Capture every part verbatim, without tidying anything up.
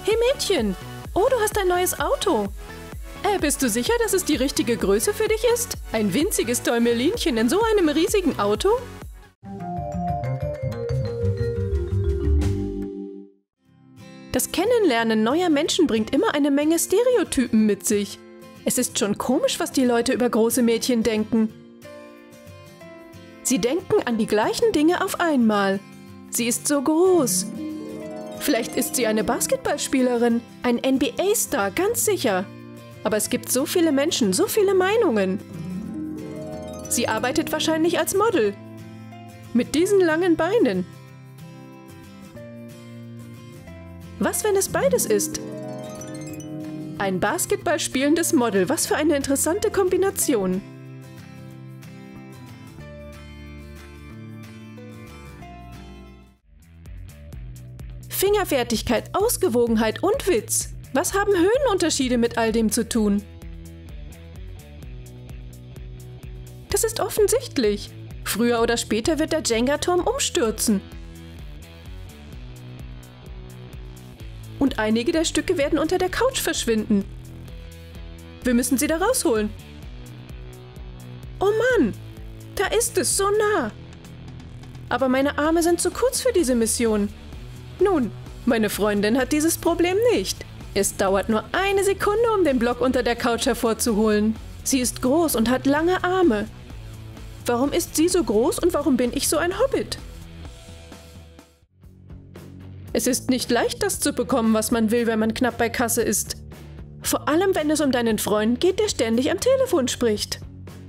Hey Mädchen! Oh, du hast ein neues Auto! Äh, bist du sicher, dass es die richtige Größe für dich ist? Ein winziges Däumelinchen in so einem riesigen Auto? Das Kennenlernen neuer Menschen bringt immer eine Menge Stereotypen mit sich. Es ist schon komisch, was die Leute über große Mädchen denken. Sie denken an die gleichen Dinge auf einmal. Sie ist so groß. Vielleicht ist sie eine Basketballspielerin, ein N B A-Star, ganz sicher. Aber es gibt so viele Menschen, so viele Meinungen. Sie arbeitet wahrscheinlich als Model. Mit diesen langen Beinen. Was, wenn es beides ist? Ein Basketball spielendes Model, was für eine interessante Kombination. Fingerfertigkeit, Ausgewogenheit und Witz. Was haben Höhenunterschiede mit all dem zu tun? Das ist offensichtlich. Früher oder später wird der Jenga-Turm umstürzen. Und einige der Stücke werden unter der Couch verschwinden. Wir müssen sie da rausholen. Oh Mann, da ist es, so nah. Aber meine Arme sind zu kurz für diese Mission. Nun, meine Freundin hat dieses Problem nicht. Es dauert nur eine Sekunde, um den Block unter der Couch hervorzuholen. Sie ist groß und hat lange Arme. Warum ist sie so groß und warum bin ich so ein Hobbit? Es ist nicht leicht, das zu bekommen, was man will, wenn man knapp bei Kasse ist. Vor allem, wenn es um deinen Freund geht, der ständig am Telefon spricht.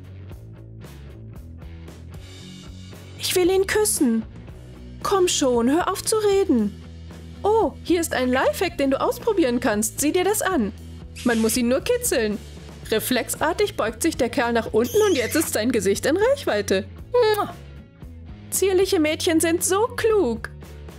Ich will ihn küssen. Komm schon, hör auf zu reden. Oh, hier ist ein Lifehack, den du ausprobieren kannst. Sieh dir das an. Man muss ihn nur kitzeln. Reflexartig beugt sich der Kerl nach unten und jetzt ist sein Gesicht in Reichweite. Mua. Zierliche Mädchen sind so klug.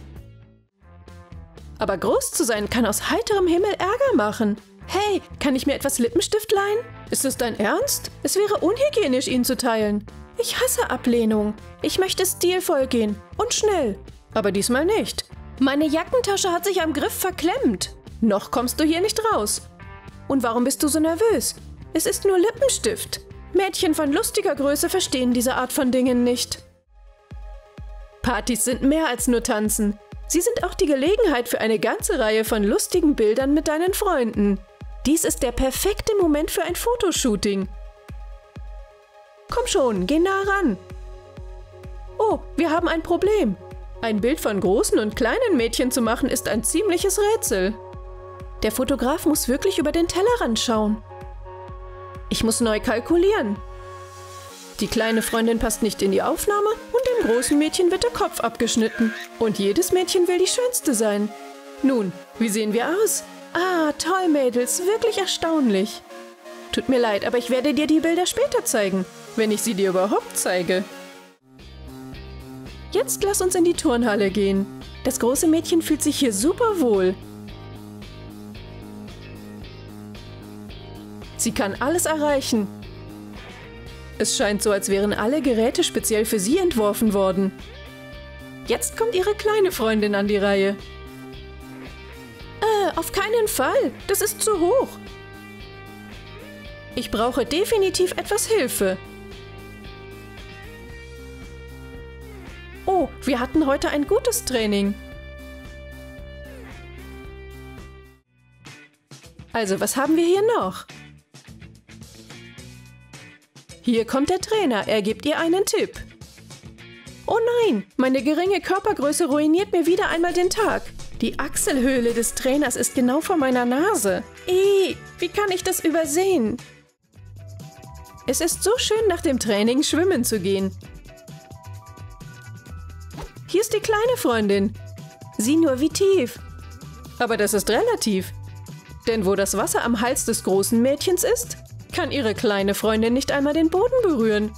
Aber groß zu sein kann aus heiterem Himmel Ärger machen. Hey, kann ich mir etwas Lippenstift leihen? Ist es dein Ernst? Es wäre unhygienisch, ihn zu teilen. Ich hasse Ablehnung. Ich möchte stilvoll gehen. Und schnell. Aber diesmal nicht. Meine Jackentasche hat sich am Griff verklemmt. Noch kommst du hier nicht raus. Und warum bist du so nervös? Es ist nur Lippenstift. Mädchen von lustiger Größe verstehen diese Art von Dingen nicht. Partys sind mehr als nur Tanzen. Sie sind auch die Gelegenheit für eine ganze Reihe von lustigen Bildern mit deinen Freunden. Dies ist der perfekte Moment für ein Fotoshooting. Komm schon, geh nah ran. Oh, wir haben ein Problem. Ein Bild von großen und kleinen Mädchen zu machen, ist ein ziemliches Rätsel. Der Fotograf muss wirklich über den Tellerrand schauen. Ich muss neu kalkulieren. Die kleine Freundin passt nicht in die Aufnahme und dem großen Mädchen wird der Kopf abgeschnitten. Und jedes Mädchen will die Schönste sein. Nun, wie sehen wir aus? Ah, toll, Mädels, wirklich erstaunlich. Tut mir leid, aber ich werde dir die Bilder später zeigen, wenn ich sie dir überhaupt zeige. Jetzt lass uns in die Turnhalle gehen. Das große Mädchen fühlt sich hier super wohl. Sie kann alles erreichen. Es scheint so, als wären alle Geräte speziell für sie entworfen worden. Jetzt kommt ihre kleine Freundin an die Reihe. Äh, auf keinen Fall. Das ist zu hoch. Ich brauche definitiv etwas Hilfe. Oh, wir hatten heute ein gutes Training. Also, was haben wir hier noch? Hier kommt der Trainer, er gibt ihr einen Tipp. Oh nein, meine geringe Körpergröße ruiniert mir wieder einmal den Tag. Die Achselhöhle des Trainers ist genau vor meiner Nase. Ih, wie kann ich das übersehen? Es ist so schön, nach dem Training schwimmen zu gehen. Hier ist die kleine Freundin. Sieh nur, wie tief. Aber das ist relativ. Denn wo das Wasser am Hals des großen Mädchens ist, kann ihre kleine Freundin nicht einmal den Boden berühren.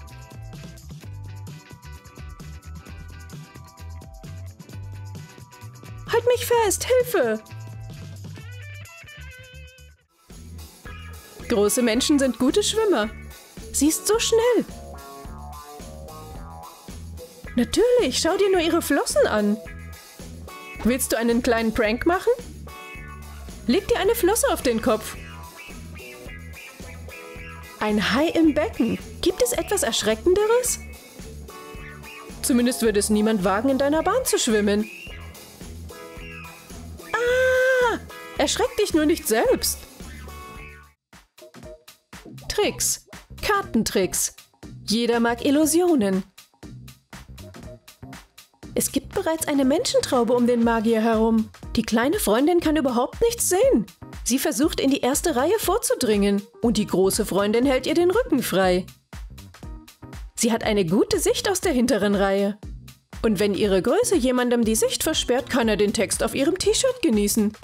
Halt mich fest, Hilfe! Große Menschen sind gute Schwimmer. Sie ist so schnell. Natürlich, schau dir nur ihre Flossen an. Willst du einen kleinen Prank machen? Leg dir eine Flosse auf den Kopf. Ein Hai im Becken. Gibt es etwas Erschreckenderes? Zumindest würde es niemand wagen, in deiner Bahn zu schwimmen. Ah! Erschreck dich nur nicht selbst. Tricks. Kartentricks. Jeder mag Illusionen. Es gibt bereits eine Menschentraube um den Magier herum. Die kleine Freundin kann überhaupt nichts sehen. Sie versucht, in die erste Reihe vorzudringen und die große Freundin hält ihr den Rücken frei. Sie hat eine gute Sicht aus der hinteren Reihe. Und wenn ihre Größe jemandem die Sicht versperrt, kann er den Text auf ihrem T-Shirt genießen.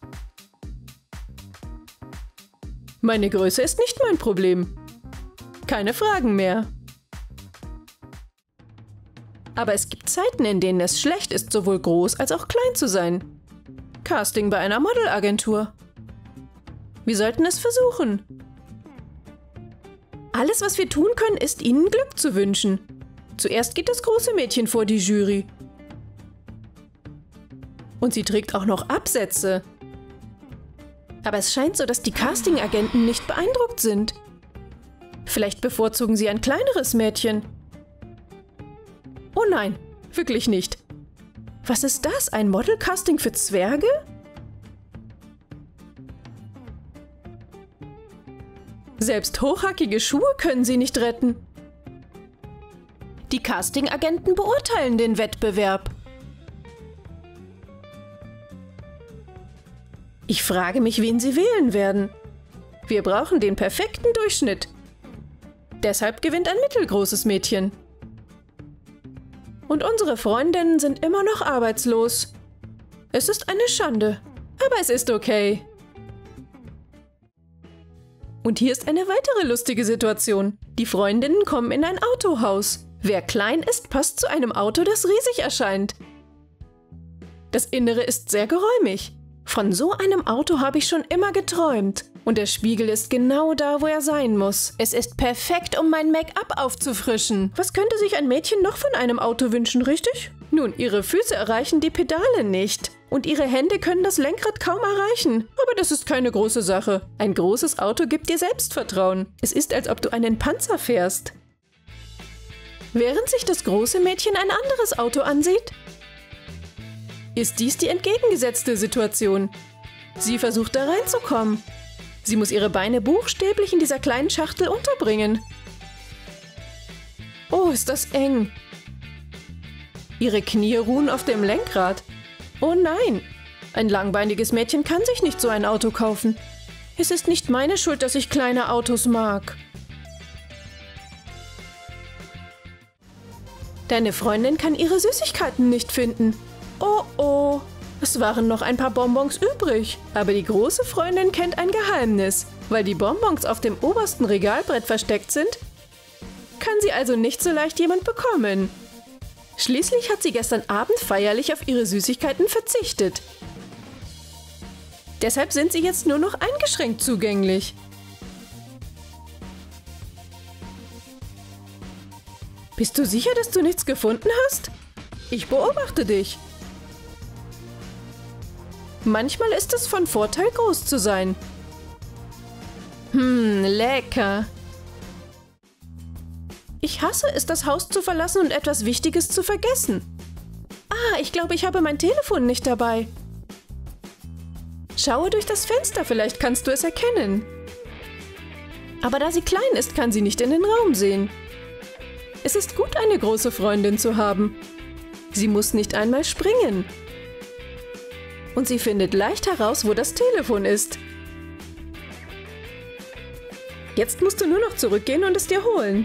Meine Größe ist nicht mein Problem. Keine Fragen mehr. Aber es gibt Zeiten, in denen es schlecht ist, sowohl groß als auch klein zu sein. Casting bei einer Modelagentur. Wir sollten es versuchen. Alles, was wir tun können, ist, ihnen Glück zu wünschen. Zuerst geht das große Mädchen vor die Jury. Und sie trägt auch noch Absätze. Aber es scheint so, dass die Castingagenten nicht beeindruckt sind. Vielleicht bevorzugen sie ein kleineres Mädchen. Oh nein, wirklich nicht. Was ist das? Ein Modelcasting für Zwerge? Selbst hochhackige Schuhe können sie nicht retten. Die Castingagenten beurteilen den Wettbewerb. Ich frage mich, wen sie wählen werden. Wir brauchen den perfekten Durchschnitt. Deshalb gewinnt ein mittelgroßes Mädchen. Und unsere Freundinnen sind immer noch arbeitslos. Es ist eine Schande, aber es ist okay. Und hier ist eine weitere lustige Situation. Die Freundinnen kommen in ein Autohaus. Wer klein ist, passt zu einem Auto, das riesig erscheint. Das Innere ist sehr geräumig. Von so einem Auto habe ich schon immer geträumt. Und der Spiegel ist genau da, wo er sein muss. Es ist perfekt, um mein Make-up aufzufrischen. Was könnte sich ein Mädchen noch von einem Auto wünschen, richtig? Nun, ihre Füße erreichen die Pedale nicht. Und ihre Hände können das Lenkrad kaum erreichen. Aber das ist keine große Sache. Ein großes Auto gibt dir Selbstvertrauen. Es ist, als ob du einen Panzer fährst. Während sich das große Mädchen ein anderes Auto ansieht, ist dies die entgegengesetzte Situation. Sie versucht da reinzukommen. Sie muss ihre Beine buchstäblich in dieser kleinen Schachtel unterbringen. Oh, ist das eng. Ihre Knie ruhen auf dem Lenkrad. Oh nein, ein langbeiniges Mädchen kann sich nicht so ein Auto kaufen. Es ist nicht meine Schuld, dass ich kleine Autos mag. Deine Freundin kann ihre Süßigkeiten nicht finden. Oh oh. Es waren noch ein paar Bonbons übrig, aber die große Freundin kennt ein Geheimnis. Weil die Bonbons auf dem obersten Regalbrett versteckt sind, kann sie also nicht so leicht jemand bekommen. Schließlich hat sie gestern Abend feierlich auf ihre Süßigkeiten verzichtet. Deshalb sind sie jetzt nur noch eingeschränkt zugänglich. Bist du sicher, dass du nichts gefunden hast? Ich beobachte dich. Manchmal ist es von Vorteil, groß zu sein. Hm, lecker. Ich hasse es, das Haus zu verlassen und etwas Wichtiges zu vergessen. Ah, ich glaube, ich habe mein Telefon nicht dabei. Schaue durch das Fenster, vielleicht kannst du es erkennen. Aber da sie klein ist, kann sie nicht in den Raum sehen. Es ist gut, eine große Freundin zu haben. Sie muss nicht einmal springen. Und sie findet leicht heraus, wo das Telefon ist. Jetzt musst du nur noch zurückgehen und es dir holen.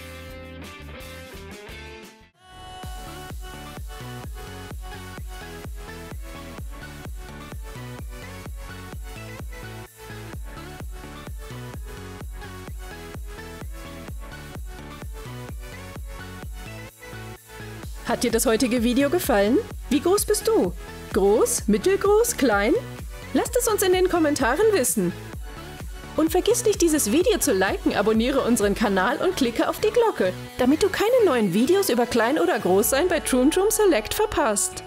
Hat dir das heutige Video gefallen? Wie groß bist du? Groß, mittelgroß, klein? Lasst es uns in den Kommentaren wissen. Und vergiss nicht, dieses Video zu liken, abonniere unseren Kanal und klicke auf die Glocke, damit du keine neuen Videos über Klein oder Großsein bei Troom Troom Select verpasst.